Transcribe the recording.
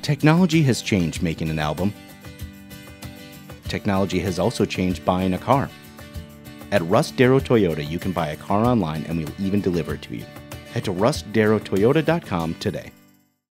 Technology has changed making an album. Technology has also changed buying a car. At Russ Darrow Toyota, you can buy a car online and we'll even deliver it to you. Head to russdarrowtoyota.com today.